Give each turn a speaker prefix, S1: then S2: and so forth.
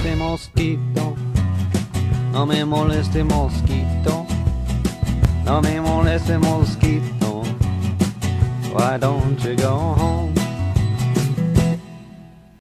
S1: moleste mosquito, no me moleste mosquito, no me moleste mosquito. Why don't you go home?